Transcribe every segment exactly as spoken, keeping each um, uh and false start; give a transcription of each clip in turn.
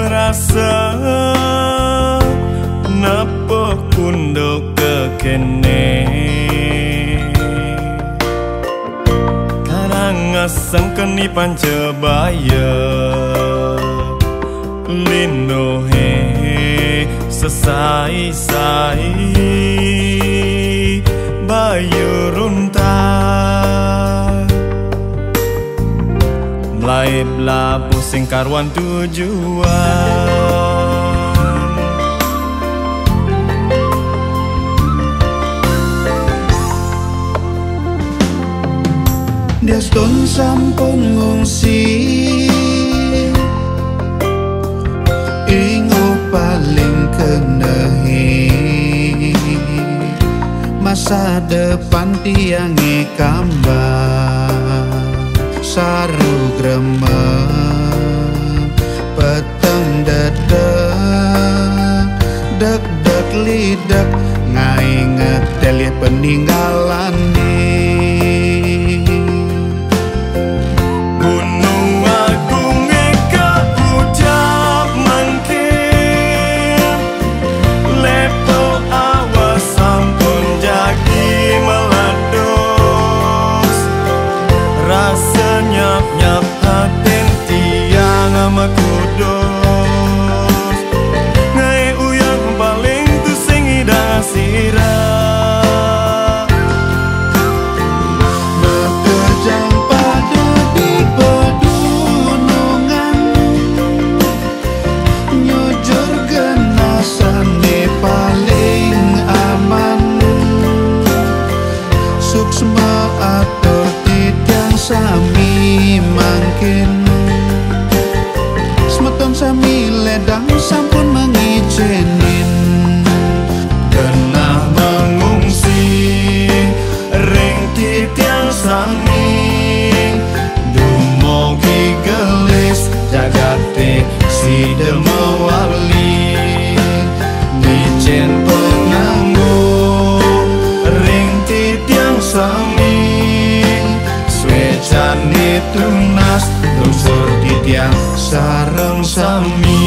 rasa napa kunduk kekene karangasang keni pancebaya linohe sesai-sai bayu runtah mulai belabu sing karuan tujuan Deston sampun ngungsi ingo paling kenehi masa depan tiange kambang saru greme peteng dedek dek dek lidak ngainget lihat peninggalan nyap haten tiang ama kudos ngai uyang paling tu sing idang sirah bekerjang pada di pedunungan nyujur genasane paling aman suksma atur tidang sami mangkin semeton sami ledang sampun mengijinin kena mengungsi ring titiang sami dumogi gelis jagate si demawali nijen penanggung ring titiang sami swecane tunas lungsur titiang sareng sami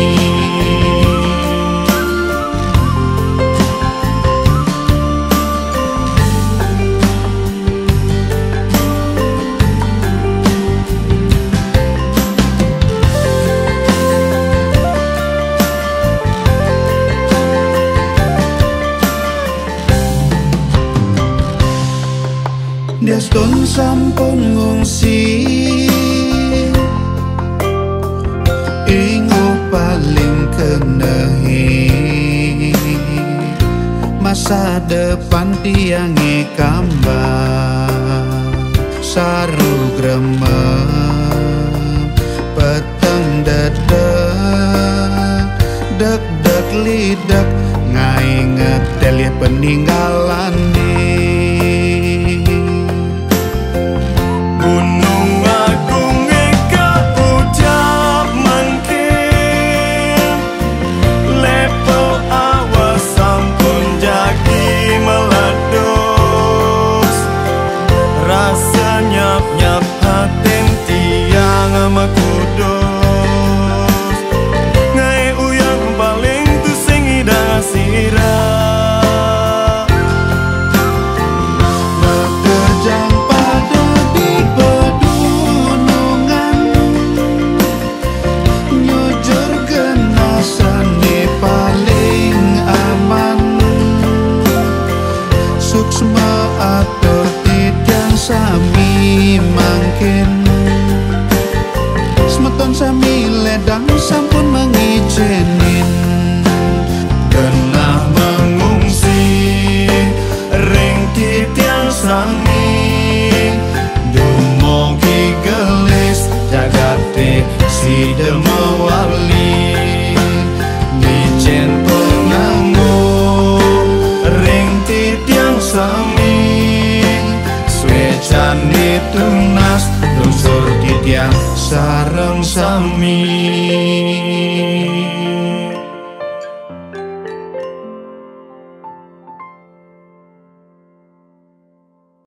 Deston sampun ngungsi ingo paling kenehi masa depan tiange kambang saru greme peteng dedek dek dek lidak ngainget lihat peninggalan Gunung Agung eka ucap mangkin lepo awas sampun jagi meledos rasa nyap-nyap haten tiang ama kudos ngai uyang paling tu sing idang sirah suksma atur tidang sami mangkin semeton sami ledang sampun mengijinin kena mengungsi ring titiang sami dumogi gelis jagate si demawali nijen penanggung ring titiang sami swecane tunas lungsur titiang sareng sami